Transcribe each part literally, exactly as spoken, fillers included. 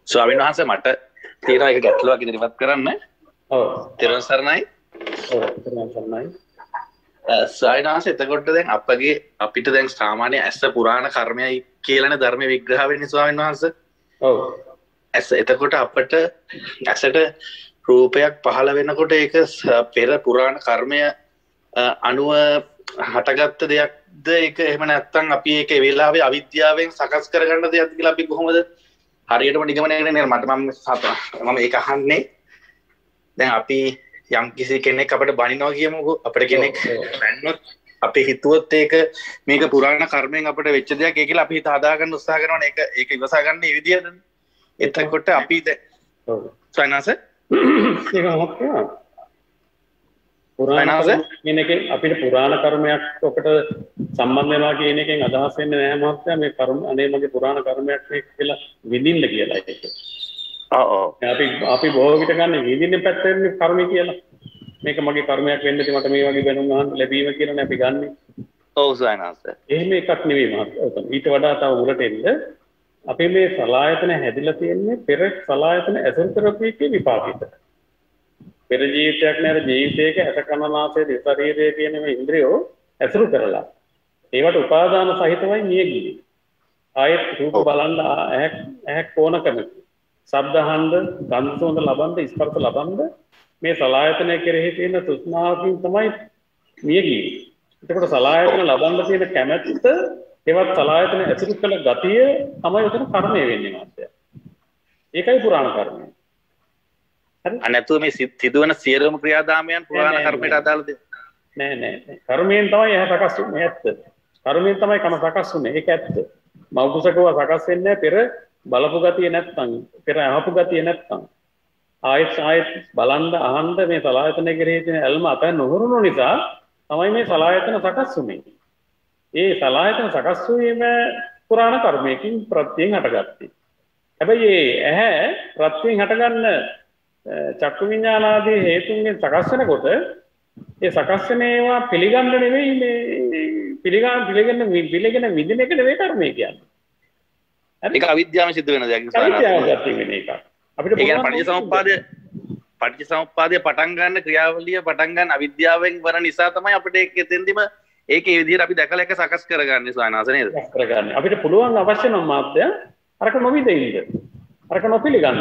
ස්වාමීන් වහන්සේ මට තියෙන එක ගැටලුවක් ඉදිරිපත් කරන්න. ඔව්. තෙරුවන් සරණයි. ඔව් තෙරුවන් සරණයි. ස්වාමීන් වහන්සේ එතකොට දැන් අපගේ අපිට දැන් සාමාන්‍ය ඇස පුරාණ කර්මයයි කියලානේ ධර්ම විග්‍රහ වෙන්නේ ස්වාමීන් වහන්සේ. ඔව්. ඇස එතකොට අපට ඇසට රූපයක් පහළ වෙනකොට ඒක පෙර පුරාණ කර්මය අනුව හටගත්ත දෙයක්ද ඒක එහෙම නැත්නම් අපි ඒක ඒ වෙලාවේ අවිද්‍යාවෙන් සකස් කරගන්න දෙයක්ද කියලා අපි කොහොමද හරියටම නිගමනය කරන්නේ? මට මම මම ඒක අහන්නේ දැන් අපි යම් කිසි කෙනෙක් අපිට බනිනවා කියමුකෝ අපිට කෙනෙක් බැන්නොත් අපි හිතුවොත් ඒක මේක පුරාණ කර්මයෙන් අපිට වෙච්ච දෙයක් ඒ කියලා අපි හිත හදාගන්න උත්සාහ කරනවා ඒක ඒක ඉවසා ගන්න මේ විදිහටනේ. එතකොට අපි දැන් ඔව් සයනස ඒක මොකක්ද? පුරාණ කියන එකෙන් අපිට පුරාණ කර්මයක් ඔකට සම්බන්ධ වෙනවා කියන එකෙන් අදහස් වෙන්නේ නැහැ මහත්තයා මේ කර්ම අනේ මගේ පුරාණ කර්මයක් මේ කියලා විඳින්න කියලා ඒක. ඔව් ඔව්. අපි අපි බොහෝ විට ගන්න විඳින්න පැත්තෙන් කර්මය කියලා. මේක මගේ කර්මයක් වෙන්න ඉතින් මට මේ වගේ බැනුම් අහන්න ලැබීම කියලානේ අපි ගන්නෙ. ඔව් සයනස. එහෙම එකක් නෙවෙයි මහත්තයා. ඊට වඩා තව උලට එන්න අපි මේ සලායතන හැදිලා තියෙන්නේ පෙර සලායතන ඇසුරු කරපු එකේ විපාකිත. පෙර ජීවිතයක් නේද ජීවිතයක ඇස කන නාසය දිව ශරීරය කියන මේ ඉන්ද්‍රියෝ ඇසුරු කරලා ඒවට උපාදාන සහිතවයි මිය ගියේ. ආයෙත් රූප බලන්න ඇහක් ඇහක් ඕන කැමති. ශබ්ද අහන්න, ගන්ධ සුවඳ ලබන්න, ස්පර්ශ ලබන්න මේ සලායතන කෙරෙහි තියෙන තෘෂ්ණාවකින් තමයි මිය ගියේ. එතකොට සලායතන ලබන්න තියෙන කැමැත්ත ඒවත් සලායතන ඇසුරු කළ ගතිය තමයි උතන කර්මය වෙන්නේ මාත්‍යා. ඒකයි පුරාණ කර්මය. අනතුව මේ සිදුවන සියලුම ක්‍රියාදාමයන් පුරාණ කර්මයට අදාළද? නෑ නෑ. කර්මයෙන් තමයි එහ සකස් වෙන්නේ ඇත්ත. කර්මයෙන් තමයි කම සකස් වෙන්නේ. ඒක ඇත්ත. මෞකුසකව සකස් වෙන්නේ පෙර බලපු ගතිය නැත්තම්, පෙර අහපු ගතිය නැත්තම්. ආයෙත් ආයෙත් බලන්න අහන්න මේ සලායතන කෙරෙහි තියෙන ඇල්ම අප නොහුරුණු නිසා තමයි මේ සලායතන සකස් වෙන්නේ. ඒ සලායතන සකස් වීම පුරාණ කර්මයකින් ප්‍රත්‍යයෙන් හටගත්තේ. හැබැයි ඒ ඇහැ ප්‍රත්‍යයෙන් හටගන්න චක්කු විඥානාදී හේතුන්ගෙන් සකස් වෙනකොට ඒ සකස් වෙන ඒවා පිළිගන්න නෙවෙයි මේ පිළිගන්න පිළිගන්න පිළිගෙන විදින එක නෙවෙයි කර්මය කියන්නේ. ඒක අවිද්‍යාවෙන් සිද්ධ වෙන දෙයක්. අවිද්‍යාවෙන් වෙන එකක්. අපිට ඒ කියන්නේ පටිච්චසමුප්පාදය පටිච්චසමුප්පාදය පටන් ගන්න ක්‍රියාවලිය පටන් ගන්න අවිද්‍යාවෙන් වර නිසා තමයි අපිට ඒක එතෙන්දිම ඒකේ විදිහට අපි දැකලා එක සකස් කරගන්නේ සානාස නේද? කරගන්නේ. අපිට පුළුවන් අවශ්‍ය නම් මාත්‍ය අරක නොවිදින්න. අරක නොපිළිගන්න.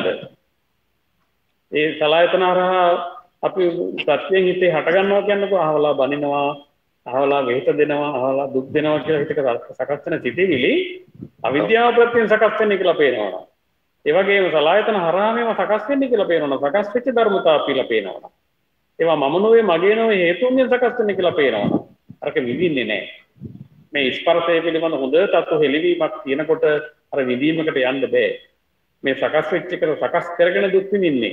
ඒ සලායතන හරහා අපි සත්‍යයෙන් හිතේ හට ගන්නවා කියන්නකෝ අහවලා බනිනවා අහවලා වෙහෙත දෙනවා අහවලා දුක් දෙනවා කියලා හිතක සකස් වෙන සිටිවිලි අවිද්‍යාව ප්‍රත්‍යයෙන් සකස් වෙන්නේ කියලා පේනවා. ඒ වගේම සලායතන හරහා මේවා සකස් වෙන්නේ කියලා පේනවා. සකස් වෙච්ච ධර්මතාව කියලා පේනවා. ඒවා මම නොවේ මගේ නොවේ හේතුන්ගෙන් සකස් වෙන්නේ කියලා පේනවා. අරක විඳින්නේ නැහැ. මේ ස්පර්ශය පිළිබඳ හොඳ තත්ත්ව හෙළිවීමක් තියෙනකොට අර විඳීමකට යන්න බෑ. මේ සකස් වෙච්ච එක සකස් කරගෙන දුක් විඳින්නේ.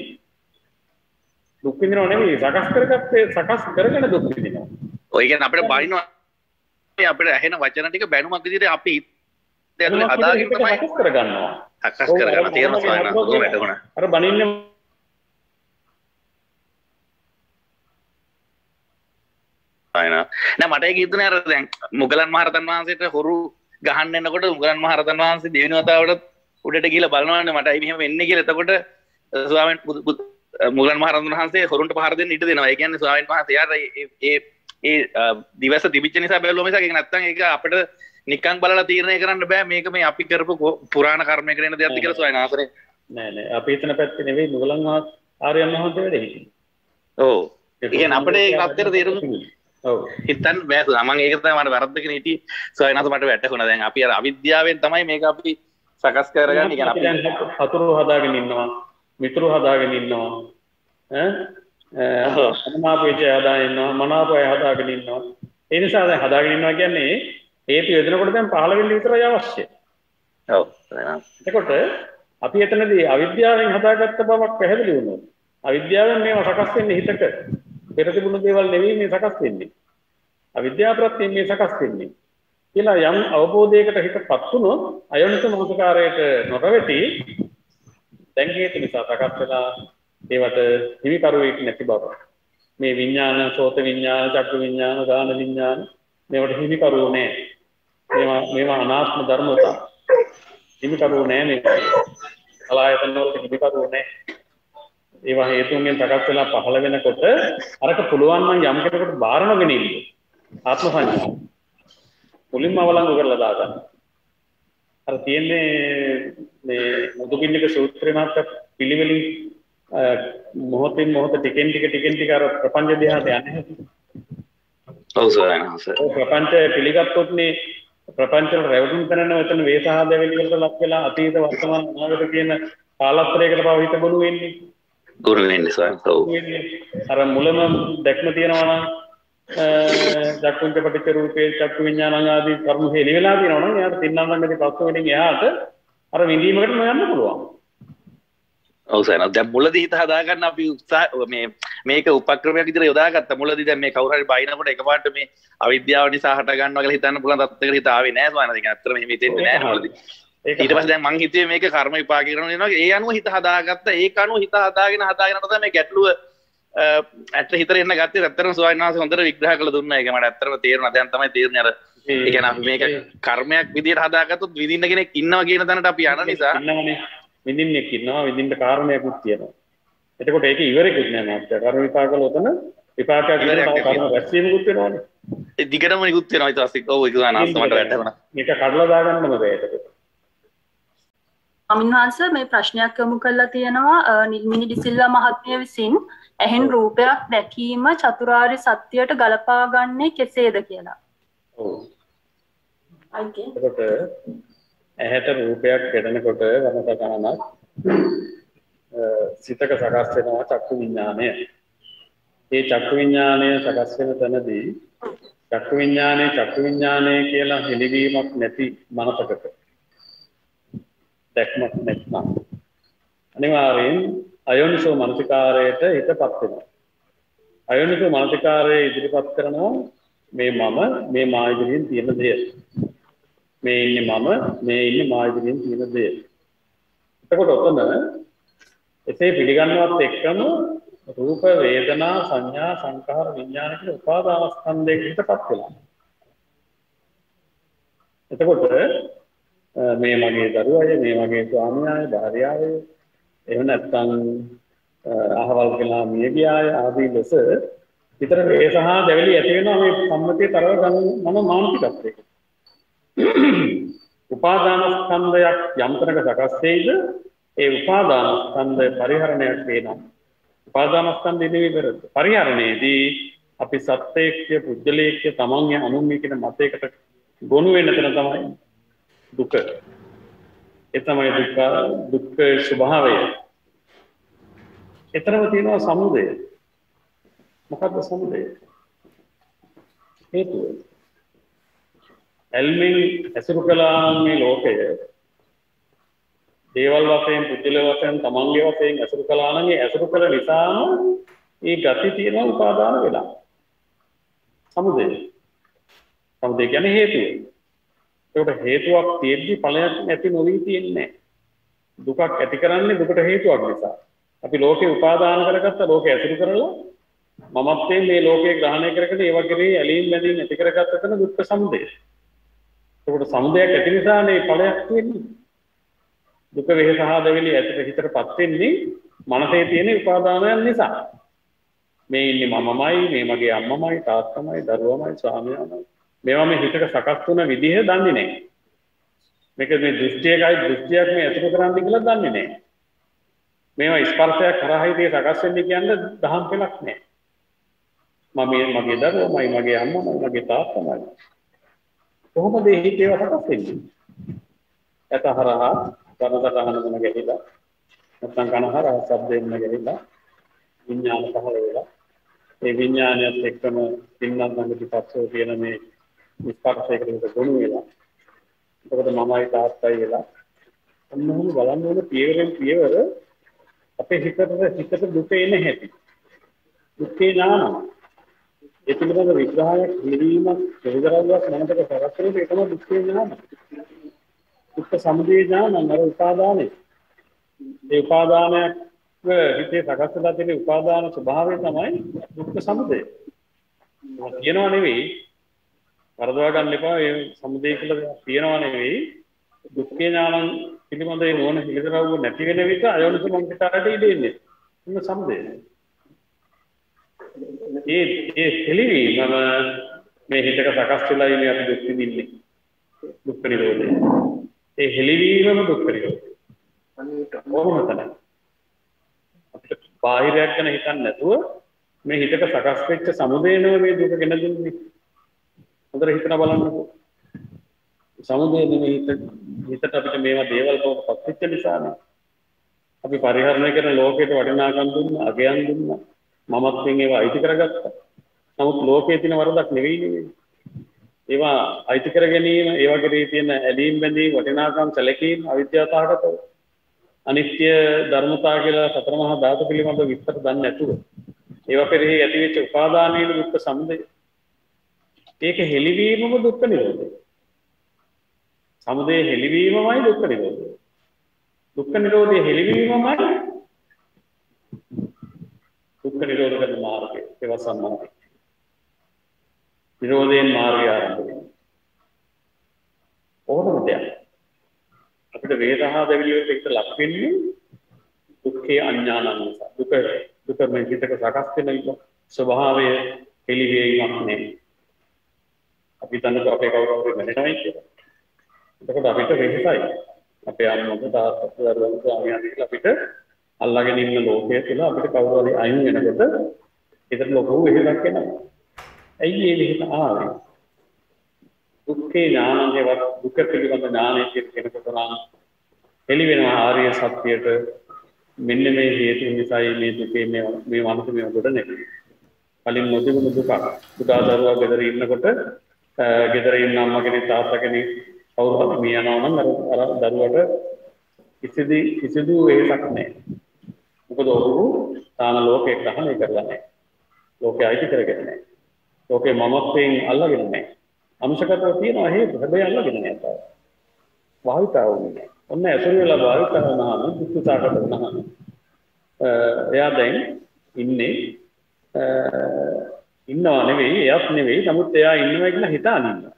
දුක් විඳිනව නෙවෙයි සකස් කරගත්තේ සකස් කරගෙන දුක් විඳිනවා. ඔය කියන්නේ අපිට බයිනවා අපිට ඇහෙන වචන ටික බැනුමක් විදිහට අපි ඇතුලේ හදාගෙන තමයි සකස් කරගන්නවා. සකස් කරගන්න තියෙන සායන දුක වැටුණා. අර බනින්නේ අයන නෑ මට ඒක හිතුනේ අර දැන් මුගලන් මහරතන් වහන්සේට හොරු ගහන්න එනකොට මුගලන් මහරතන් වහන්සේ දෙවෙනි වතාවට උඩට ගිහලා බලනවානේ මට මෙහෙම වෙන්නේ කියලා. එතකොට ස්වාමීන් මුගලන් මහරහතන් වහන්සේ හොරුන්ට පහර දෙන්න ඉඩ දෙනවා. ඒ කියන්නේ ස්වාමීන් වහන්සේ යාට ඒ ඒ දිවස තිබිච්ච නිසා බැලුවා මිසක් ඒක නැත්තම් ඒක අපිට නිකන් බලලා තීරණය කරන්න බෑ මේක මේ අපි කරපු පුරාණ කර්මයකට එන දෙයක්ද කියලා ස්වාමීන් වහන්සේ. නෑ නෑ අපි හිතන පැත්තේ නෙවෙයි මුගලන් ආර්යයන් වහන්සේ වැඩ හිටියේ. ඔව්. ඒ කියන්නේ අපිට ඒක අත්තර තේරුම් ඔව් හිතන්න බෑ. මම ඒක තමයි මට වැරද්දගෙන හිටියේ. ස්වාමීන් වහන්සේ මට වැටහුණා. දැන් අපි අර අවිද්‍යාවෙන් තමයි මේක අපි සකස් කරගන්න. ඒ කියන්නේ අපි හතුරු හදාගෙන ඉන්නවා. මිතුරු හදාගෙන ඉන්නවා ඈ අනාපේචය හදාගෙන ඉන්නවා මනාපය හදාගෙන ඉන්නවා. ඒ නිසා දැන් හදාගෙන ඉන්නවා කියන්නේ හේතු යොදනකොට දැන් පහළ වෙන්න විතරයි අවශ්‍ය. ඔව්. එතකොට අපි එතනදී අවිද්‍යාවෙන් හදාගත්ත බවක් පැහැදිලි වුණා. අවිද්‍යාවෙන් මේවා සකස් වෙන්නේ හිතක. පෙර තිබුණු දේවල් නෙවෙයි මේ සකස් වෙන්නේ. අවිද්‍යාව ප්‍රත්‍යයෙන් මේ සකස් වෙන්නේ. කියලා යම් අවබෝධයකට හිතපත් වුණොත් අයෝනිසෝ මනසකාරයට නොරවටි දැන් හේතු නිසා සකස් වෙලා ඒවට හිමිකරුවෙක් නැති බව. මේ විඥාන, සෝත විඥාන, චක්කු විඥාන, ගාන විඥාන මේවට හිමිකරුවෝ නැහැ. මේවා මේවා අනාත්ම ධර්මතා. හිමිකරුවෝ නැහැ මේක. කලායතන වල හිමිකරු නැහැ. ඒවා හේතුන්ගෙන් සකස් වෙලා පහළ වෙනකොට අරක පුළුවන් නම් යම් කෙනෙකුට බාර නොගෙන ඉන්න ආත්ම සංඥාව මුලින්ම අවලංගු කරලා දාගන්න. අර තියෙන්නේ මේ මුදුපින්නක සූත්‍රේ මාත් පිළිවෙලින් මොහොතින් මොහොත ටිකෙන් ටික ටිකෙන් ටික අර ප්‍රපංච දිහාට යන්නේ. ඔව් සර්. ඔව් ප්‍රපංචය පිළිගත්තොත් මේ ප්‍රපංච වල රැවටුම් කරන වචන වේසහාදෙවිලි වලට ලක් වෙලා අතීත වර්තමාන අනාගත කියන කාලත්‍රයකට බව හිත ගොනු වෙන්නේ. ගොනු වෙන්නේ සර්. ඔව්. අර මුලම දැක්ම තියෙනවා නම් චක්කුංච පටිච්ච රූපේ චක්කු විඥානං ආදී කර්ම හේලි වෙලා තියෙනවා නම් එයාට තින්නන්නන්නේ පස්ස වෙනින් එහාට අර විඳීමකට නොයන්න පුළුවන්. ඔව් සර්. දැන් මුලදී හිත හදාගන්න අපි උත්සාහ මේ මේක උපක්‍රමයක් විදිහට යොදාගත්ත. මුලදී දැන් මේ කවුරු හරි බයිනකොට එකපාරට මේ අවිද්‍යාව නිසා හට ගන්නවා කියලා හිතන්න පුළුවන් තත්ත්වයකට හිත ආවේ නෑ ස්වාමීනි. ඒක ඇත්තටම එහෙම හිතෙන්නේ නෑ මුලදී. ඊට පස්සේ දැන් මං හිතුවේ මේක කර්ම විපාක කරනවා වෙනවා. ඒ අනුව හිත හදාගත්ත. ඒක අනුව හිත හදාගෙන හදාගෙන තමයි මේ ගැටලුව ඇත්ත හිතට එන්න ගත්තේ. ඇත්තටම ස්වාමීන් වහන්සේ හොඳට විග්‍රහ කළ දුන්නා. ඒක මට ඇත්තටම තේරුණා. දැන් තමයි තේරුනේ අර ඒ කියන්නේ අපි මේක කර්මයක් විදිහට හදාගත්තොත් විඳින්න කෙනෙක් ඉන්නවා කියන තැනට අපි යන නිසා ඉන්නවනේ. විඳින්නෙක් ඉන්නවා, විඳින්න කාරණයක්ත් තියෙනවා. එතකොට ඒක ඉවරෙකුත් නෑ මාත්‍ය. කර්ම විපාක වල උතන විපාකයක් ඉවරයක් කර්ම රැස්වීමකුත් වෙනවානේ. ඒ දිගටම නිකුත් වෙනවා ඊට පස්සේ. ඔව් ඒක නාස්ත මට වැටහෙනවා. මේක කඩලා දාගන්නම බෑ එතකොට. අමින්වංශ මේ ප්‍රශ්නයක් යොමු කරලා තියෙනවා නිල්මිනි ඩිසිල්වා මහත්මිය විසින් ඇහෙන් රූපයක් දැකීම චතුරාර්ය සත්‍යයට ගලපා ගන්නේ කෙසේද කියලා. ඔව්. අයිකේ. එතකොට ඇහැට රූපයක් පෙනෙනකොට වරණත ගණනක් සිතක සකස් වෙනවා චක්කු විඥානය. මේ චක්කු විඥානය සකස් වෙන තැනදී චක්කු විඥානය චක්කු විඥානය කියලා හෙළිවීමක් නැති මනසකට දැක්මක් නැත්නම් අනිවාර්යෙන් අයෝනිසෝ මනසිකාරයට හිතපත් වෙනවා. අයෝනිසෝ මනසිකාරයේ ඉදිරිපත් කරනවා මේ මම මේ මා ඉදිරියෙන් තියෙන දේ. මේ ඉන්නේ මම මේ ඉන්නේ මා ඉදිරියෙන් තියෙන දේ. එතකොට ඔතන එසේ පිළිගන්නවත් එක්කම රූප වේදනා සංඥා සංඛාර විඥාන කියන උපාදානස්කන්ධයක හිතපත් වෙනවා. එතකොට මේ මගේ දරුවය මේ මගේ ස්වාමියාය භාර්යාවය එහෙම නැත්නම් අහවල් කෙනා මිය ගියාය ආදී ලෙස විතර වේසහ දැවිලි ඇති වෙනවා මේ සම්මතිය තරව ගන්න මන මානසිකත්වයක. උපාදානස්කන්ධයක් යම් තැනක සකස් වෙයිද ඒ උපාදානස්කන්ධය පරිහරණයක් වෙනවා. උපාදානස්කන්ධය නෙවෙයි පරිහරණයේදී අපි සත්‍යයේ පුද්ගලයේ තමන්ගේ අනුන්ගේ කියන මතයකට ගොනු වෙන තැන තමයි දුක. ඒ තමයි දුක දුක්ඛ ස්වභාවය. ඒතරම තියෙනවා සමුදය. මොකද්ද සමුදය? හේතුව. එල්මින් ඇසුරු කළා මේ ලෝකය දේවල් වශයෙන් පුද්ගල වශයෙන් තමන්ගේ වශයෙන් ඇසුරු කළා නම් ඒ ඇසුරු කළ නිසාම ඒ ගති තියෙන උපාදාන වෙලා. සමුදය. සමුදය කියන්නේ හේතුව. ඒකට හේතුවක් තියෙද්දි ඵලයක් නැති නොවි තියන්නේ. දුකක් ඇති කරන්නේ දුකට හේතුවක් නිසා. අපි ලෝකේ උපාදාන කරගත්ත ලෝකේ ඇසුරු කරලා මමත්වයෙන් මේ ලෝකේ ග්‍රහණය කරගෙන ඒ වගේ ඇලීම් බැඳීම් ඇති කරගත්ත තැන දුක්ඛ සමුදය. ඒකට සමුදයක් ඇති නිසා මේ ඵලයක් තියෙන්නේ. දුක වේසහාදවිලි ඇතිට හිතටපත් වෙන්නේ මනසේ තියෙන උපාදානයන් නිසා. මේ ඉන්නේ මමමයි, මේ මගේ අම්මමයි, තාත්තමයි, දරුවමයි, ස්වාමියාමයි. මේවා මේ හිතක සකස් වුණ විදිහ දන්නේ නැහැ. මේක මේ දෘෂ්ටියකයි දෘෂ්ටියක් මේ අතුරු කරන්නේ කියලා දන්නේ නැහැ. මේවා ස්පර්ශයක් කරා හිතේ සකස් වෙන්නේ කියන්නේ දහම් පෙළක් නැහැ. මම මගේ දරුවමයි, මගේ අම්මමයි, මගේ තාත්තමයි. කොහොමද මේ හිතේ සකස් වෙන්නේ? යතහරහ කනදරහනම ගැහිලා නැත්නම් කනහරහ ශබ්දයෙන් ගැහිලා විඥාන පහළ වෙලා ඒ විඥානයත් එක්කම පින්නන්දඟ පිටස්සෝ කියන මේ ස්පර්ශයකට ගොනු වෙලා එතකොට මමයි තාත්තයි වෙලා අන්නෝම බලන්න ඕන පියවරෙන් පියවර අපේ හිතට හිතට දුක එන්නේ නැති දුකේ නාම ඒ පිළිබඳ විග්‍රහයක් නිවීමක් දෙවිදරාවක් මනසට සරස්සන එකම දුකේ නාම දුක්ඛ සමුදය ඥාන නර උපාදානේ ඒ උපාදානයක් හිතේ සකස් වෙලා තියෙන උපාදාන ස්වභාවය තමයි දුක්ඛ සමුදය. කියනවා නෙවෙයි වරදවා ගන්න එපා. ඒ සමුදය කියලා තියනවා නෙවෙයි දුක්ඛේ ඥානං පිළිබඳ ඒ නෝන පිළිතරව නැති වෙන විට අයෝනිසෝ මනසිකාරයට ඉඩ එන්නේ. එන්න සම්දේ. ඒ ඒ පිළිවීමම මේ හිතක සකස් වෙලා ඉන්නේ අපි දුක් විඳින්නේ. දුක්ඛ නිරෝධය. ඒ හෙළිවීමම දුක්ඛ නිරෝධය. කොහොමද තමයි? අපිට බාහිරයක් ගැන හිතන්නේ නැතුව මේ හිතක සකස් වෙච්ච සමුදේනම මේ දුක ගෙන දුන්නේ. හොඳට හිතන බලන්නකෝ. සමුදේ මේ හිත හිතට අපිට මේවා දේවල් බවට පත්වෙච්ච නිසානේ. අපි පරිහරණය කරන ලෝකයට වටිනාකම් දුන්නා, අගයන් දුන්නා. මමත්වෙන් ඒවා අයිති කරගත්තා. නමුත් ලෝකයේ තියෙන වරදක් නෙවෙයි නෙවෙයි. ඒවා අයිති කර ගැනීම, ඒ වගේ තියෙන ඇලීම් බැඳීම්, වටිනාකම් සැලකීම්, අවිද්‍යාවතාවකට අනිත්‍ය ධර්මතා කියලා සතර මහා ධාතු පිළිබඳව විස්තර දන්නේ නැතුව ඒවා පෙරෙහි ඇතිවෙච්ච උපාදානීය දුක්ඛ සමුදය. ඒක හෙළිවීමම දුක්ඛ නිරෝධය. සමුදය හෙළිවීමමයි දුක්ඛ නිරෝධය. දුක්ඛ නිරෝධය හෙළිවීමමයි දුක්ඛ නිරෝධ කරන මාර්ගය. ඒවා සම්මානයි. නිරෝධයෙන් මාර්ගය ආරම්භ වෙනවා. ඕනම දෙයක් අපිට වේදහා දෙවිලි වලට එක්ක ලක් වෙන්නේ දුක්ඛේ අඥානං නිසා. දුක දුක මේ හිතක සකස් වෙන ස්වභාවය පිළිවීමක් නෙමෙයි. අපි තනක අපේ කවුරු හරි මැරෙනවයි කියලා. එතකොට අපිට වෙහෙසයි. අපේ අම්මට තාත්තට දරුවන්ට ස්වාමියාට කියලා අපිට අල්ලාගෙන ඉන්න ලෝකයේ තුල අපිට කවුරු හරි අයින් වෙනකොට ඒකට ලොකු වෙහෙසක් එනවා. ඇයි ඒ විදිහට ආවේ? දුක්ඛේ ඥානයවත් දුක පිළිබඳ ඥානය කියනකොට නම් එළි වෙනවා ආර්ය සත්‍යයට මෙන්න මේ හේතු නිසායි මේ දුකේ මේ මේ මනස මේ උඩ නැති. කලින් නොතිබුණු දුක. පුතා දරුවා ගෙදර ඉන්නකොට ගෙදර ඉන්න අම්මා කෙනෙක් තාත්තා කෙනෙක් කවුරු හරි මිය යනවා නම් අර අර දරුවට කිසිදි කිසිදු වෙහසක් නැහැ. මොකද ඔහු තාම ලෝකේ ග්‍රහණය කරලා නැහැ. ලෝකේ අයිති කරගෙන නැහැ. ලෝකේ මමත්වයෙන් අල්ලගෙන නැහැ. අංශකතව තියෙනවා හේතු හැබැයි අල්ලගෙන නැහැ තාම. භාවිතාව වුණේ. ඔන්න ඇසුරු වෙලා භාවිතාව වුණාම දුක්ඛතාවකට වුණාම එයා දැන් ඉන්නේ ඉන්නව නෙවෙයි එයාත් නෙවෙයි නමුත් එයා ඉන්නවා කියලා හිතාන ඉන්නවා.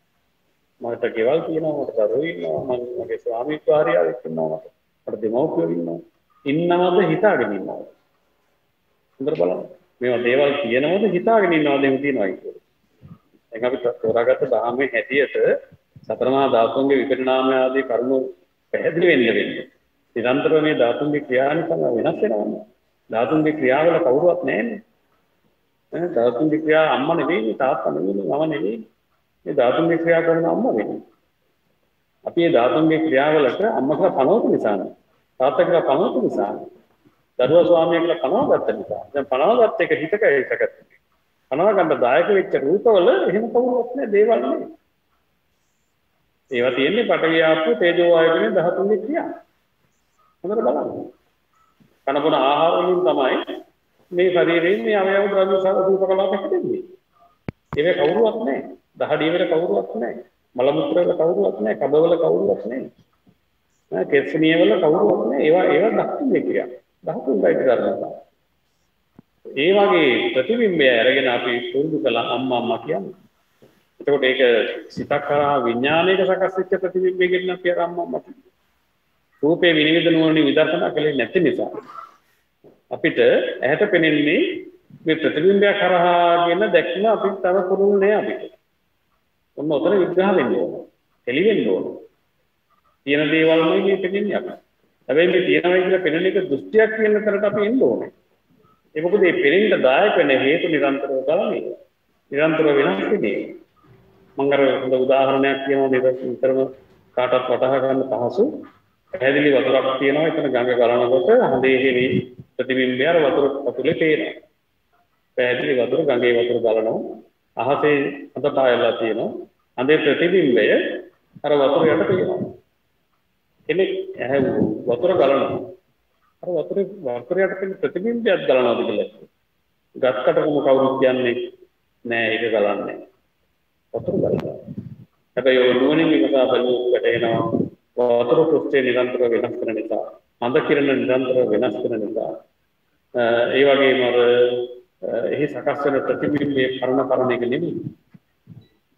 මට ගෙවල් තියෙනවා මට දරුවෝ ඉන්නවා මම මගේ ස්වාමී කාර්යාලයක් ඉන්නවා මට දෙමව්පියෝ ඉන්නවා. ඉන්නවද හිතාගෙන ඉන්නවද? හොඳට බලන්න. මේවා දේවල් තියෙනවද හිතාගෙන ඉන්නවද එහෙම තියනවා කියලා. දැන් අපි තෝරාගත්ත ධර්මයේ හැටියට සතරමහා ධාතුන්ගේ විපරිණාමය ආදී කරුණු පැහැදිලි වෙන්න වෙන්නේ. නිරන්තරව මේ ධාතුන්ගේ ක්‍රියා නිසා වෙනස් වෙනවා. ධාතුන්ගේ ක්‍රියාවල කවුරුවත් නැහැනේ. ඈ ධාතුන්ගේ ක්‍රියා අම්මා නෙවෙයි තාත්තා නෙවෙයි මම නෙවෙයි. මේ ධාතුන්ගේ ක්‍රියා කරන අම්මා වෙන්නේ. අපි මේ ධාතුන්ගේ ක්‍රියාවලට අම්මා කියලා පනවපු නිසා නේ. තාත්තා කියලා පනවපු නිසා නේ. දරුවා ස්වාමියා කියලා පනවගත්ත නිසා. දැන් පනවගත්ත එක හිතක ඒකකට. පනව ගන්න දායක වෙච්ච රූපවල එහෙම කවුරුවත් නැහැ දේවල් නෙවෙයි. ඒවා තියෙන්නේ පඨවි ආපෝ තේජෝ වායු කියන ධාතුන්ගේ ක්‍රියා. හොඳට බලන්න. කනබුන ආහාර වලින් තමයි මේ ශරීරයෙන් මේ අවයව ද්‍රව්‍ය රූප කලාප හැදෙන්නේ. ඒවේ කවුරුවත් නැහැ. දහඩිය වල කවුරුවත් නැහැ. මල මුත්‍ර වල කවුරුවත් නැහැ. කබ වල කවුරුවත් නැහැ. ඈ කෙස්නිය වල කවුරුවත් නැහැ. ඒවා ඒවා ධාතුන්ගේ ක්‍රියා. ධාතුන්ගේ ක්‍රියා. ඒ වගේ ප්‍රතිබිම්බය අරගෙන අපි පුරුදු කළා අම්මා අම්මා කියන්නේ. එතකොට ඒක සිතක් කරා විඥානයක සකස් වෙච්ච ප්‍රතිබිම්බයකින් අපි අර අම්මා අම්මා කියන්නේ. රූපේ විනිවිද නුවණින් විදර්ශනා කළේ නැති නිසා අපිට ඇහැට පෙනෙන්නේ මේ ප්‍රතිබිම්බය කරහා කියන දැක්ම අපිට තව පුරුදු නෑ අපිට. ඔන්න ඔතන විග්‍රහ වෙන්න ඕන. එළි වෙන්න ඕන. තියෙන දේවල්මයි මේ පෙනෙන්නේ අපිට. හැබැයි මේ තියෙනවා කියලා පෙනෙන එක දෘෂ්ටියක් කියන තරට අපි එන්න ඕනේ. ඒ මොකද මේ පෙනෙන්න දායක වෙන හේතු නිරන්තරව බලන්නේ. නිරන්තරව වෙනස් වෙන්නේ. මම අර හොඳ උදාහරණයක් කියනවා නිතරම කාටවත් වටහා ගන්න පහසු. පැහැදිලි වතුරක් තියෙනවා එතන ගඟ ගලනකොට හඳේ හිමි ප්‍රතිබිම්බය අර වතුර පතුලේ පේනවා. පැහැදිලි වතුර ගඟේ වතුර ගලනවා. අහසේ හඳ පායලා තියෙනවා. හඳේ ප්‍රතිබිම්බය අර වතුර යට පේනවා. එනේ ඇහැ වතුර ගලනවා. අර වතුරේ වතුරයට තියෙන ප්‍රතිබිම්බයක් ගලනවාද කියලා. ගස්කට කොම කවුරුත් කියන්නේ නෑ ඒක ගලන්නේ. වතුර ගලනවා. හැබැයි ඔය නුවණින් විමසා බලනකොට එනවා වතුර පෘෂ්ඨය නිරන්තර වෙනස් වෙන නිසා, හඳ කිරණ නිරන්තර වෙනස් වෙන නිසා, ඒ වගේම අර එහි සකස් වෙන ප්‍රතිබිම්බයේ කර්ණ කරන එක නෙමෙයි.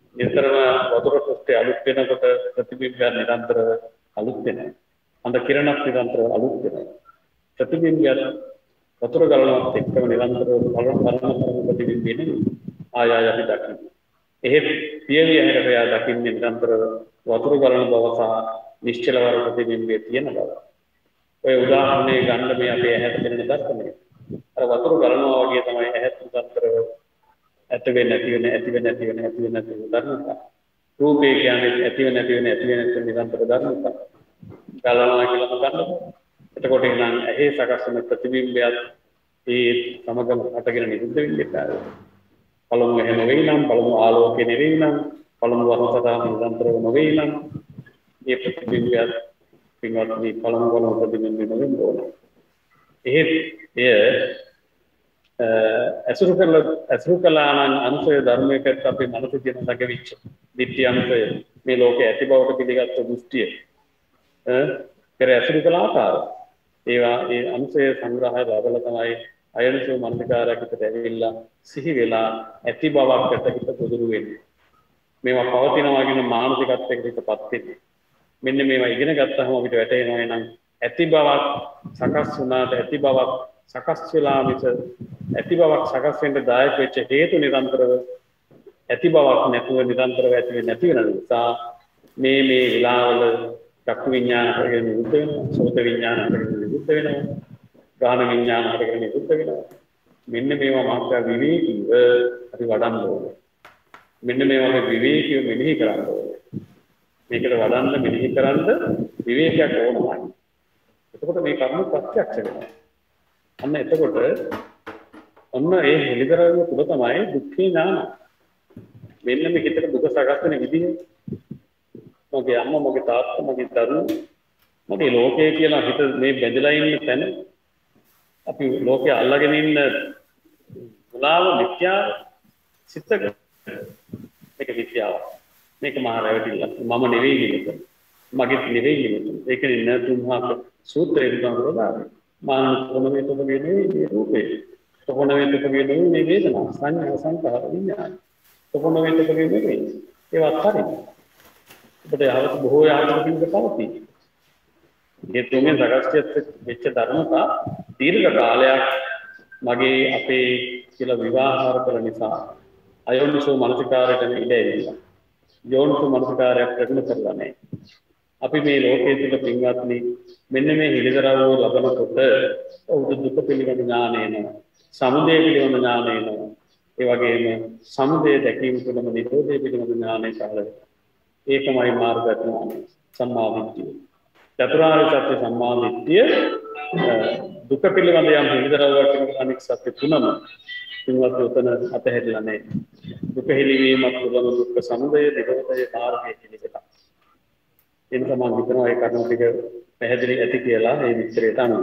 නිතරම වතුර පෘෂ්ඨය අලුත් වෙනකොට ප්‍රතිබිම්බය නිරන්තරව අලුත් වෙනවා. අන්ද කිරණක් නිරන්තරව අලුත් වෙනවා. ප්‍රතිබිම්බය වතුර ගලනවත් එක්කම නිරන්තරව බලන කරන ප්‍රතිබිම්බෙ ආය ආය අපි දකින්න. එහෙත් පියවි ඇහැට එයා දකින්නේ නිරන්තරව වතුර ගලන බව සහ නිශ්චල වර ප්‍රතිබිම්බයේ තියෙන බව. ඔය උදාහරණේ ගන්න මේ අපේ ඇහැට දෙන දර්ශනය. අර වතුර ගලනවා වගේ තමයි ඇහැට නිරන්තරව ඇති වෙන්නේ නැති වෙන්නේ ඇති වෙන්නේ නැති වෙන්නේ ඇති වෙන්නේ නැති වෙන ධර්මතා. රූපේ කියන්නේ ඇති වෙන්නේ නැති වෙන්නේ ඇති වෙන්නේ නැති නිරන්තර ධර්මතා. ගලනවා කියලා ගන්නකො. එතකොට නම් ඇහි සකස් වෙන ප්‍රතිබිම්බයත් ඒ සමගම හටගෙන නිරුද්ධ වෙන්නේ. පළමු ඇහැ නොවේ නම් පළමු ආලෝකය නෙවෙයි නම් පළමු වර්ණසටහන නිරන්තරව නොවේ නම් මේ ප්‍රතිබිම්බයත් පින්වත්නි පළමු වන ප්‍රතිබිම්බය නෙවෙයි ඕන. එහෙත් එය අසුරු කළ අසුරු කළාන අනුසය ධර්මයකට අපේ මනසේ තියෙන ළඟවිච්ච දිට්ඨි අනුසය මේ ලෝකයේ ඇති බවට පිළිගත් දෘෂ්ටිය ඈ පෙර අසුරු කළ ආකාරය ඒවා ඒ අනුසය සංග්‍රහය ලැබලා තමයි අයනසෝ මනසිකාරයකට ඇවිල්ලා සිහි වෙලා ඇති බවකට හිත පොදුරු වෙන්නේ. මේවා පවතිනවා කියන මානසිකත්වයකට හිතපත් වෙන්නේ. මෙන්න මේවා ඉගෙන ගත්තාම අපිට වැටහෙනවා නම් ඇති බවක් සකස් වුණාට ඇති බවක් සකස් වෙලා මිස ඇති බවක් සකස් වෙන්න දායක වෙච්ච හේතු නිරන්තරව ඇති බවක් නැතුව නිරන්තරව ඇති වෙන්නේ නැති වෙන නිසා මේ මේ විලාවල චක්කු විඥාන හරගෙන නිරුද්ධ වෙනවා, සෝත විඥාන හරගෙන නිරුද්ධ වෙනවා, ගාන විඥාන හරගෙන නිරුද්ධ වෙනවා. මෙන්න මේවා මාත්‍ර විවේකීව අපි වඩන්න ඕනේ. මෙන්න මේවා අපි විවේකීව මෙනෙහි කරන්න ඕනේ. මේකට වඩන්න මෙනෙහි කරන්න විවේකයක් ඕනමයි. එතකොට මේ කර්ම ප්‍රත්‍යක්ෂ වෙනවා. අන්න එතකොට ඔන්න ඒ හෙලිදරව්ව තුල තමයි දුක්ඛේ ඥාන. මෙන්න මේ හිතට දුක සකස් වෙන විදිහ. මගේ අම්මා මගේ තාත්තා මගේ දරුවෝ මගේ ලෝකය කියලා හිත මේ බැඳලා ඉන්න තැන අපි ලෝකයේ අල්ලගෙන ඉන්න මුලාව මිත්‍යා සිත මේක මිත්‍යාව. මේක මහා රැවටිල්ල. මම නෙවෙයි මේක. මගේ නෙවෙයි මේක. ඒක නේ තුන්හා සූත්‍රයෙන් ගන්නවා. මාන කොනමේ තොපගේ නෙවෙයි රූපේ. තොපනමේ තොපගේ නෙවෙයි මේ වේදනා. සංඥා සංකාර විඥාන. තොපනමේ තොපගේ නෙවෙයි. ඒවත් හරියි. ඔබට යහපත් බොහෝ යහපත් පිළිග පවතී. මේ තුන්ෙන් සකස් වෙච්ච ධර්මතා දීර්ඝ කාලයක් මගේ අපේ කියලා විවාහාර කළ නිසා අයෝනිසෝ මනසිකාරයට ඉඩ ඇවිල්ලා. යෝනිසෝ මනසිකාරයක් ප්‍රගුණ කරලා නැහැ. අපි මේ ලෝකයේ තුල පින්වත්නි මෙන්න මේ හිලිදරව්ව ලබනකොට උදු දුක පිළිබඳ ඥානය එනවා. සමුදය පිළිබඳ ඥානය එනවා. ඒ වගේම සමුදය දැකීම තුළම නිරෝධය පිළිබඳ ඥානය පහළ වෙනවා. ඒකමයි මාර්ග ඥානය සම්මා දිට්ඨිය. චතුරාර්ය සත්‍ය සම්මා දිට්ඨිය දුක පිළිබඳ යම් හිලිදරව්වක් අනික් සත්‍ය තුනම පින්වත් උතන අතහැරලා නැහැ. දුක හෙළිවීමක් තුළම දුක්ඛ සමුදය නිරෝධය මාර්ගය පිළිබඳ එන්න මම හිතනවා ඒ කරුණු ටික පැහැදිලි ඇති කියලා මේ විස්තරයට අනුව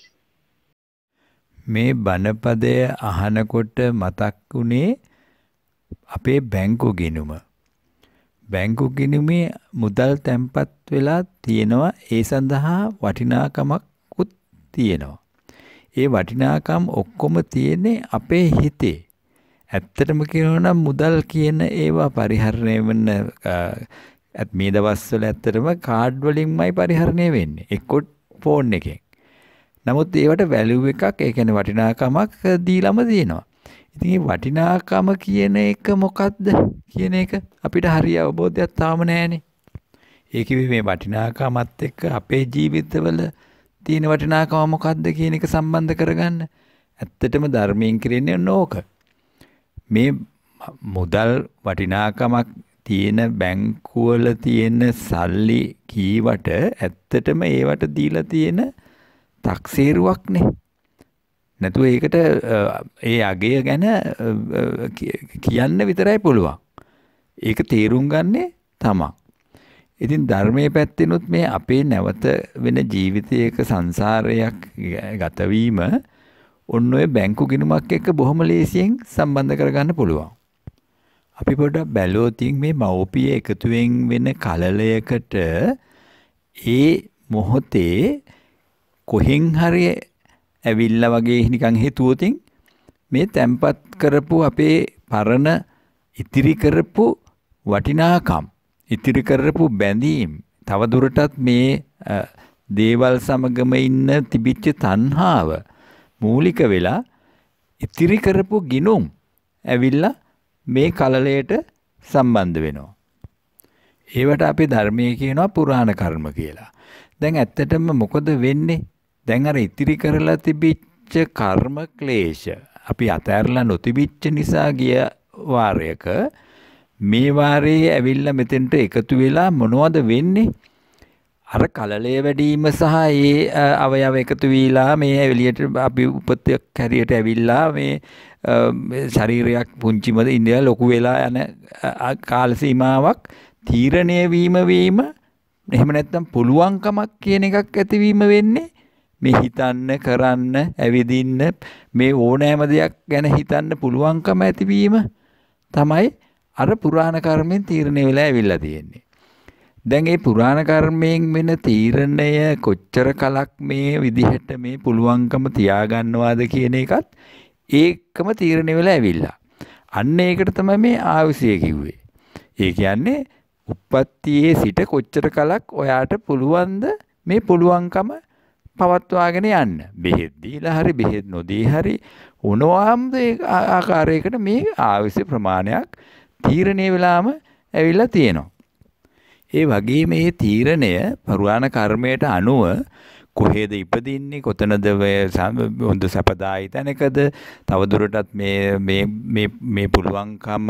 මේ බණපදය අහනකොට මතක් වුණේ අපේ බැංකු ගිණුම. බැංකු ගිණුමේ මුදල් තැන්පත් වෙලා තියෙනවා. ඒ සඳහා වටිනාකමකුත් තියෙනවා. ඒ වටිනාකම් ඔක්කොම තියෙන්නේ අපේ හිතේ. ඇත්තටම කියනවා නම් මුදල් කියන ඒවා පරිහරණය වෙන මේ දවස්වල ඇත්තටම කාඩ් වලින්මයි පරිහරණය වෙන්නේ. එක්ක ෆෝන් එකෙන්. නමුත් ඒවට වැලියු එකක්, ඒ කියන්නේ වටිනාකමක් දීලාම තියෙනවා. ඉතින් මේ වටිනාකම කියන එක මොකක්ද කියන එක අපිට හරිය අවබෝධයක් තාම නැහැනේ. ඒ කිව්වේ මේ වටිනාකමත් එක්ක අපේ ජීවිතවල තියෙන වටිනාකම මොකක්ද කියන එක සම්බන්ධ කරගන්න. ඇත්තටම ධර්මයෙන් කියන්නේ නෝක. මේ මුදල් වටිනාකමක් තියෙන බැංකුවල තියෙන සල්ලි කීවට ඇත්තටම ඒවට දීලා තියෙන තක්සේරුවක්නේ. නැතුව ඒකට ඒ අගය ගැන කියන්න විතරයි පුළුවන්. ඒක තේරුම් ගන්නේ තමන්. ඉතින් ධර්මයේ පැත්තෙනුත් මේ අපේ නැවත වෙන ජීවිතයක සංසාරයක් ගතවීම ඔන්න ඔය බැංකු ගිණුමක් එක්ක බොහොම ලේසියෙන් සම්බන්ධ කරගන්න පුළුවන්. අපි පොඩ්ඩක් බැලුවොත් මේ මව්පිය එකතුවෙන් වෙන කලලයකට ඒ මොහොතේ කොහෙන් හරි ඇවිල්ලා වගේ නිකන් හිතුවොතින් මේ තැම්පත් කරපු අපේ පරණ ඉතිරි කරපු වටිනාකම් ඉතිරි කරපු බැඳීම් තවදුරටත් මේ දේවල් සමගම ඉන්න තිබිච්ච තණ්හාව මූලික වෙලා ඉතිරි කරපු ගිනුම් ඇවිල්ලා මේ කලලයට සම්බන්ධ වෙනවා. ඒවට අපි ධර්මයේ කියනවා පුරාණ කර්ම කියලා. දැන් ඇත්තටම මොකද වෙන්නේ? දැන් අර ඉතිරි කරලා තිබිච්ච කර්ම ක්ලේශ අපි අතහැරලා නොතිබිච්ච නිසා ගිය වාරයක මේ වාරයේ ඇවිල්ලා මෙතෙන්ට එකතු වෙලා මොනවද වෙන්නේ? අර කලලය වැඩිම සහ ඒ අවයව එකතු වීලා මේ එළියට අපි උපතක් හැරියට ඇවිල්ලා මේ ශරීරයක් පුංචිමද ඉඳලා ලොකු වෙලා යන කාල සීමාවක් තීරණය වීම වීම එහෙම නැත්නම් පුළුවන්කමක් කියන එකක් ඇතිවීම වෙන්නේ මේ හිතන්න කරන්න ඇවිදින්න මේ ඕනෑම දෙයක් ගැන හිතන්න පුළුවන්කම ඇතිවීම තමයි අර පුරාණ කර්මෙන් තීරණය වෙලා ඇවිල්ලා තියෙන්නේ. දැන් මේ පුරාණ කර්මයෙන් වෙන තීරණය කොච්චර කලක් මේ විදිහට මේ පුළුවන්කම තියාගන්නවාද කියන එකත් ඒකම තීරණය වෙලා ඇවිල්ලා. අන්න ඒකට තමයි මේ ආයුෂය කිව්වේ. ඒ කියන්නේ උප්පත්තියේ සිට කොච්චර කලක් ඔයාට පුළුවන්ද මේ පුළුවන්කම පවත්වාගෙන යන්න. බෙහෙත් දීලා හරි බෙහෙත් නොදී හරි උනවාම් ඒ ආකාරයකට මේ ආයුෂ ප්‍රමාණයක් තීරණය වෙලාම ඇවිල්ලා තියෙනවා. ඒ වගේ මේ තීරණය පුරාණ කර්මයට අනුව කොහෙද ඉපදින්නේ කොතනද හොඳ සපදායි තැනකද තවදුරටත් මේ මේ මේ මේ පුළුවන්කම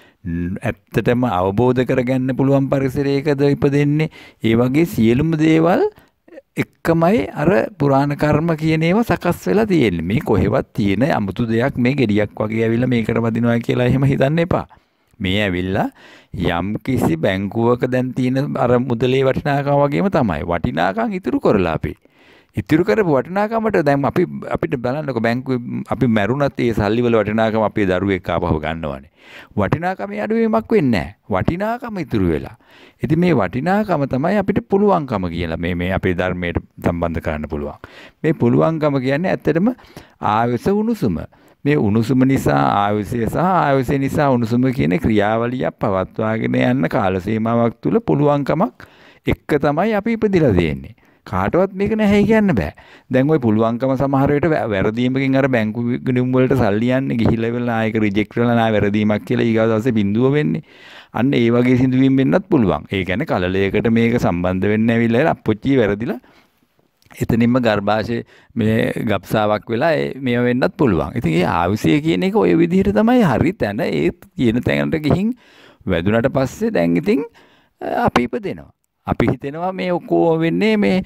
ඇත්තටම අවබෝධ කරගන්න පුළුවන් පරිසරයකද ඉපදෙන්නේ ඒ වගේ සියලුම දේවල් එක්කමයි අර පුරාණ කර්ම කියන ඒවා සකස් වෙලා තියෙන්නේ. මේ කොහෙවත් තියෙන 아무තු දෙයක් මේ ගෙඩියක් වගේ ඇවිල්ලා මේකට වදිනවා කියලා එහෙම හිතන්න එපා. මේ ඇවිල්ලා යම් කිසි බැංකුවක දැන් තියෙන අර මුදලේ වටිනාකම වගේම තමයි. වටිනාකම් ඉතුරු කරලා අපි. ඉතුරු කරපු වටිනාකමට දැන් අපි අපිට බලන්නකො බැංකුවේ අපි මැරුණත් ඒ සල්ලි වල වටිනාකම අපේ දරුවෙක් ආපහු ගන්නවනේ. වටිනාකම අඩුවීමක් වෙන්නේ නැහැ. වටිනාකම ඉතුරු වෙලා. ඉතින් මේ වටිනාකම තමයි අපිට පුළුවන්කම කියලා මේ මේ අපේ ධර්මයට සම්බන්ධ කරන්න පුළුවන්. මේ පුළුවන්කම කියන්නේ ඇත්තටම ආයස උණුසුම. මේ උණුසුම නිසා ආයුෂය සහ ආයුෂය නිසා උණුසුම කියන ක්‍රියාවලියක් පවත්වාගෙන යන්න කාල සීමාවක් තුල පුළුවන්කමක් එක්ක තමයි අපි ඉපදිලා තියෙන්නේ. කාටවත් මේක නැහැ කියන්න බෑ. දැන් ওই පුළුවන්කම සමහර වෙලට වැරදීමකින් අර බැංකු ගිණුම් වලට සල්ලි යන්නේ ගිහිල්ලා වෙලා ආයක රිජෙක්ට් වෙලා නා වැරදීමක් කියලා ඊගාව දවසේ බිඳුව වෙන්නේ. අන්න ඒ වගේ සිදුවීම් වෙන්නත් පුළුවන්. ඒ කියන්නේ කලලයකට මේක සම්බන්ධ වෙන්න ඇවිල්ලා අප්පොච්චිය වැරදිලා එතනින්ම ගර්භාෂයේ මේ ගබ්සාවක් වෙලා මේව වෙන්නත් පුළුවන්. ඉතින් ඒ ආවිසය කියන එක ওই විදිහට තමයි හරි තැන ඒ කියන තැනට ගිහින් වැදුනට පස්සේ දැන් ඉතින් අපි ඉපදෙනවා. අපි හිතෙනවා මේ ඔක්කොම වෙන්නේ මේ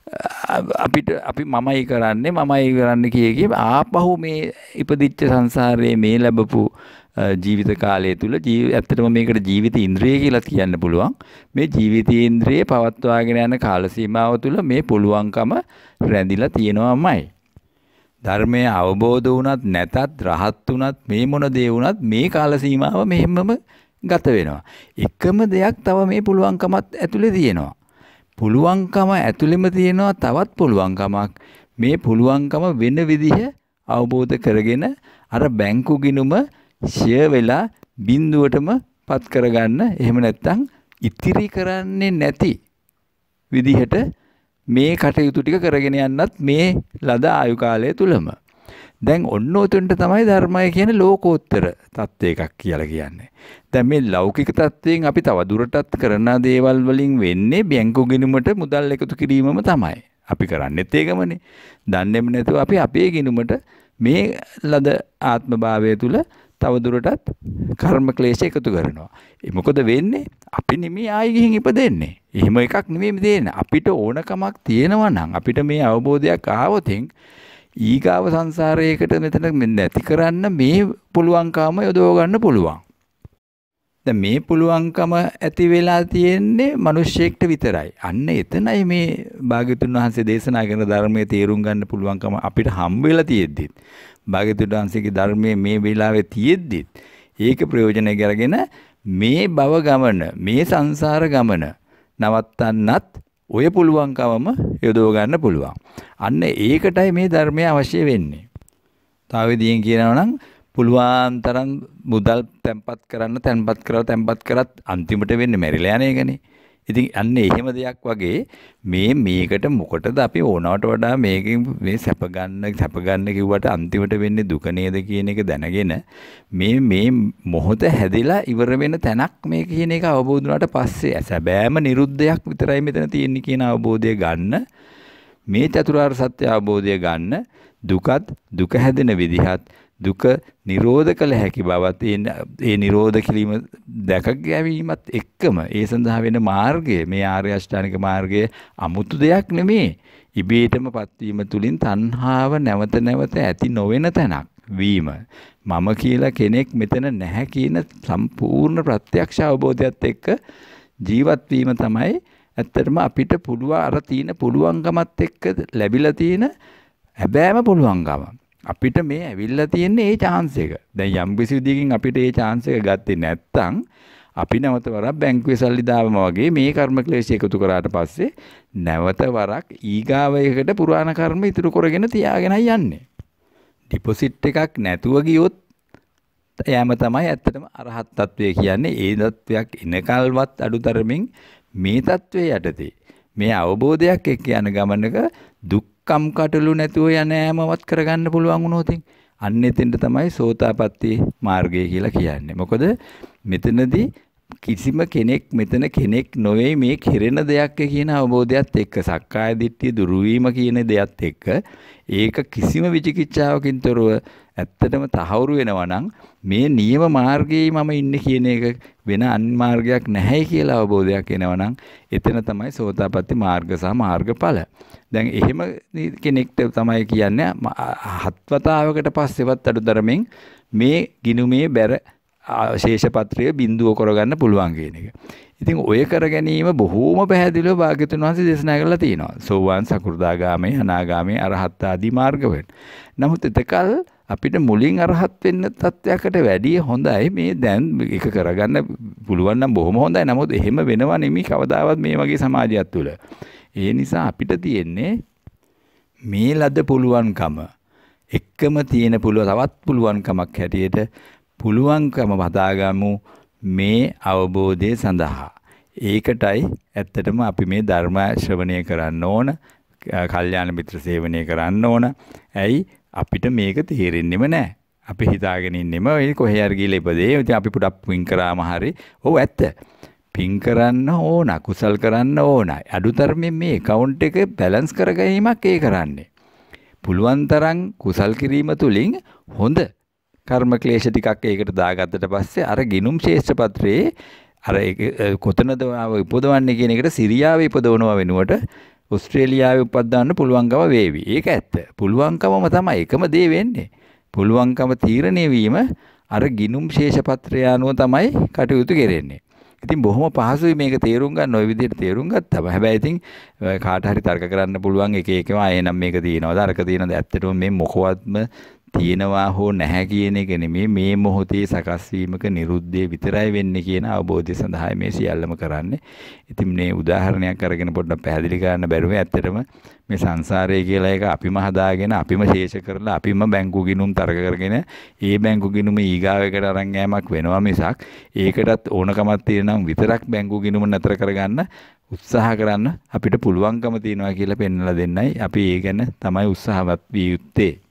අපිට අපි මමයි කරන්නේ මමයි කරන්න කිය කිය ආපහු මේ ඉපදිච්ච සංසාරයේ මේ ලැබපු ජීවිත කාලය තුල ඇත්තටම මේකට ජීවිත ඉන්ද්‍රිය කියලා කියන්න පුළුවන්. මේ ජීවිත ඉන්ද්‍රිය පවත්වාගෙන යන කාල සීමාව තුල මේ පුළුවන්කම රැඳිලා තියෙනවාමයි. ධර්මය අවබෝධ වුණත් නැතත් රහත් වුණත් මේ මොන දේ වුණත් මේ කාල සීමාව මෙහෙමම ගත වෙනවා. එකම දෙයක් තව මේ පුළුවන්කමත් ඇතුලේ තියෙනවා. පුළුවන්කම ඇතුළෙම තියෙනවා තවත් පුළුවන්කමක්. මේ පුළුවන්කම වෙන විදිහ අවබෝධ කරගෙන අර බැංකු ගිණුම ෂෙයා වෙලා බිඳුවටම පත් කරගන්න. එහෙම නැත්නම් ඉතිරි කරන්නේ නැති විදිහට මේ කටයුතු ටික කරගෙන යන්නත් මේ ලද ආයු කාලය තුලම. දැන් ඔන්න උතුන්ට තමයි ධර්මය කියන්නේ ලෝකෝත්තර தත්ත්ව එකක් කියලා කියන්නේ. දැන් මේ ලෞකික தත්ත්වයෙන් අපි තව දුරටත් කරන දේවල් වලින් වෙන්නේ බැංකු ගිණුමට මුදල් එකතු කිරීමම තමයි. අපි කරන්නේත් ඒකමනේ. දන්නේම නැතුව අපි අපේ ගිණුමට මේ ලද ආත්මභාවය තුල තව දුරටත් කර්ම ක්ලේශ එකතු කරනවා. ඒ මොකද වෙන්නේ? අපි නෙමෙයි ආයි ගිහින් ඉපදෙන්නේ. එහෙම එකක් නෙමෙයි දෙන්නේ. අපිට ඕනකමක් තියෙනවා නම් අපිට මේ අවබෝධයක් ආවොතින් ඊගාව සංසාරයකට මෙතන නැති කරන්න මේ පුළුවන්කම යොදව ගන්න පුළුවන්. දැන් මේ පුළුවන්කම ඇති වෙලා තියෙන්නේ මිනිස්සෙක්ට විතරයි. අන්න එතනයි මේ භාග්‍යතුන් වහන්සේ දේශනා කරන ධර්මයේ තේරුම් ගන්න පුළුවන්කම අපිට හම් වෙලා තියෙද්දිත් භාග්‍යතුන් වහන්සේගේ ධර්මයේ මේ වෙලාවේ තියෙද්දිත් ඒක ප්‍රයෝජන කරගෙන මේ භව ගමන මේ සංසාර ගමන නවත්තන්නත් ඔය පුළුවන්කමම යොදව ගන්න පුළුවන්. අන්න ඒකටයි මේ ධර්මය අවශ්‍ය වෙන්නේ. තව විදිහෙන් කියනවා නම් පුළුවන් තරම් මුදල් තැන්පත් කරන්න තැන්පත් කරලා තැන්පත් කරත් අන්තිමට වෙන්නේ මැරිලා යන එකනේ. ඉතින් අන්න එහෙම දෙයක් වගේ මේ මේකට මොකටද අපි ඕනවට වඩා මේකෙන් මේ සැප ගන්න සැප ගන්න කිව්වට අන්තිමට වෙන්නේ දුක නේද කියන එක දැනගෙන මේ මේ මොහොත හැදිලා ඉවර වෙන තැනක් මේ කියන එක අවබෝධ වුණාට පස්සේ සැබෑම නිරුද්ධයක් විතරයි මෙතන තියෙන්නේ කියන අවබෝධය ගන්න මේ චතුරාර්ය සත්‍ය අවබෝධය ගන්න දුකත් දුක හැදෙන විදිහත් දුක නිරෝධ කළ හැකි බවත් ඒ නිරෝධ කිරීම දැක ගැනීමත් එක්කම ඒ සඳහා වෙන මාර්ගය මේ ආර්ය අෂ්ටාංගික මාර්ගය අමුතු දෙයක් නෙමෙයි. ඉබේටම පත්වීම තුලින් තණ්හාව නැවත නැවත ඇති නොවන තැනක් වීම. මම කියලා කෙනෙක් මෙතන නැහැ කියන සම්පූර්ණ ප්‍රත්‍යක්ෂ අවබෝධයත් එක්ක ජීවත් වීම තමයි ඇත්තටම අපිට පුළුවන් අර තියෙන පුළුවන්කමත් එක්ක ලැබිලා තියෙන හැබෑම පුළුවන්කම. අපිට මේ ඇවිල්ලා තියෙන්නේ ඒ chance එක. දැන් යම් කිසි විදිහකින් අපිට ඒ chance එක ගත්තේ නැත්නම් අපි නැවත වරක් බැංකුවේ සල්ලි දාවම වගේ මේ කර්ම ක්ලේශ එකතු කරාට පස්සේ නැවත වරක් ඊගාව එකකට පුරාණ කර්ම ඉතුරු කරගෙන තියාගෙනයි යන්නේ. ඩිපොසිට් එකක් නැතුව ගියොත් එයාම තමයි ඇත්තටම අරහත් තත්වය කියන්නේ. ඒ තත්වයක් එනකල්වත් අඩුතරමින් මේ තත්වයේ යටතේ මේ අවබෝධයක් එක්ක යන ගමනක දුක් කම් කටළු නැතුව යන ෑමවත් කරගන්න පුළුවන් වුණොත් අන්න එතෙන්ට තමයි සෝතාපට්ටි මාර්ගය කියලා කියන්නේ. මොකද මෙතනදී කිසිම කෙනෙක් මෙතන කෙනෙක් නොවේ මේ කෙරෙන දෙයක් කියන අවබෝධයත් එක්ක සක්කාය දිට්ඨිය දුරු වීම කියන දෙයත් එක්ක ඒක කිසිම විචිකිච්ඡාවකින් තොරව ඇත්තටම තහවුරු වෙනවා නම් මේ නියම මාර්ගයේ මම ඉන්නේ කියන එක වෙන අන් මාර්ගයක් නැහැ කියලා අවබෝධයක් එනවා නම් එතන තමයි සෝතාපට්ටි මාර්ග සහ මාර්ගඵල. දැන් එහෙම කෙනෙක්ට තමයි කියන්නේ හත්වතාවකට පස්සෙවත් අඩුතරමින් මේ ගිනුමේ බැර ශේෂපත්‍රය බිඳුව කරගන්න පුළුවන් කියන එක. ඉතින් ඔය කර ගැනීම බොහෝම පැහැදිලිව භාග්‍යතුන් වහන්සේ දේශනා කරලා තියෙනවා. සෝවාන් සකෘදාගාමී අනාගාමී අරහත් ආදී මාර්ග වෙන. නමුත් එතකල් අපිට මුලින් අරහත් වෙන්න තත්වයකට වැඩිය හොඳයි මේ දැන් එක කරගන්න පුළුවන් නම් බොහොම හොඳයි. නමුත් එහෙම වෙනවා නෙමෙයි කවදාවත් මේ වගේ සමාජයක් තුළ. ඒ නිසා අපිට තියෙන්නේ මේ ලද පුළුවන්කම එක්කම තියෙන පුළුවන් තවත් පුළුවන්කමක් හැටියට පුළුවන්කම වදාගමු මේ අවබෝධය සඳහා. ඒකටයි ඇත්තටම අපි මේ ධර්ම ශ්‍රවණය කරන්න ඕන, කල්යාණ මිත්‍ර සේවනය කරන්න ඕන. ඇයි අපිට මේක තේරෙන්නෙම නැහැ. අපි හිතාගෙන ඉන්නෙම ඔය කොහේ හරි ගිහලා ඉපදේ. ඉතින් අපි පුඩක් පින් කරාම හරි. ඔව් ඇත්ත. පින් කරන්න ඕන, කුසල් කරන්න ඕන. අඩුතරමින් මේ account එක balance කරගැනීමක් ඒ කරන්නේ. පුළුවන් තරම් කුසල් කිරීම තුලින් හොඳ කර්ම ක්ලේශ ටිකක් ඒකට දාගත්තට පස්සේ අර ගිනුම් ශේෂ්ඨ පත්‍රයේ අර කොතනද උපදවන්නේ කියන එකට සිරියාවේ උපදවනවා වෙනුවට ඔස්ට්‍රේලියාවේ උපදවන්න පුළුවන්කම වේවි. ඒක ඇත්ත. පුළුවන්කමම තමයි එකම දේ වෙන්නේ. පුළුවන්කම තීරණය වීම අර ගිනුම් ශේෂ පත්‍රය අනුව තමයි කටයුතු කෙරෙන්නේ. ඉතින් බොහොම පහසුයි මේක තේරුම් ගන්න ওই විදිහට තේරුම් ගත්තම. හැබැයි ඉතින් කාට හරි තර්ක කරන්න පුළුවන් එක එකම ආයෙනම් මේක තියෙනවද අරක තියෙනවද ඇත්තටම මේ මොකවත්ම තියෙනවා හෝ නැහැ කියන එක නෙමෙයි මේ මොහොතේ සකස් වීමක නිරුද්ධය විතරයි වෙන්නේ කියන අවබෝධය සඳහායි මේ සියල්ලම කරන්නේ. ඉතින් මේ උදාහරණයක් අරගෙන පොඩ්ඩක් පැහැදිලි කරන්න බැරුව ඇත්තටම මේ සංසාරය කියලා එක අපිම හදාගෙන අපිම ශේෂ කරලා අපිම බැංකු ගිණුම් තරක කරගෙන ඒ බැංකු ගිණුම ඊගාවකට අරන් යෑමක් වෙනවා මිසක් ඒකටත් ඕනකමක් තියෙනම් විතරක් බැංකු ගිණුම නතර කරගන්න උත්සාහ කරන්න අපිට පුළුවන්කම තියෙනවා කියලා පෙන්වලා දෙන්නයි අපි ඒ ගැන තමයි උත්සාහවත් විය යුත්තේ.